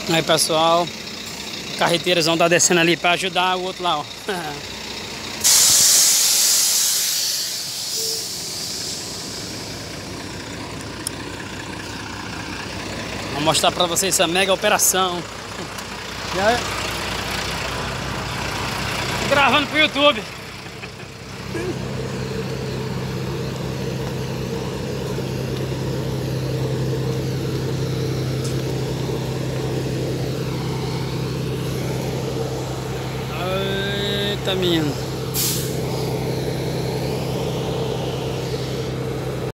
Aí, pessoal, carreteiras vão estar descendo ali para ajudar o outro lá, ó. Vou mostrar para vocês essa mega operação. Já gravando pro YouTube. Eita, menino.